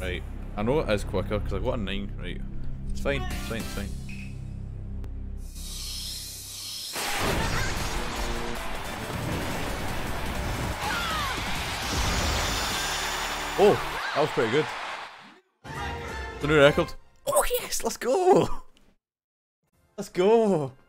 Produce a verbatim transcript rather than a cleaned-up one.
Right. I know it is quicker because I got a nine. Right. It's fine. It's fine. It's fine. Oh, that was pretty good. The new record. Oh yes, let's go. Let's go.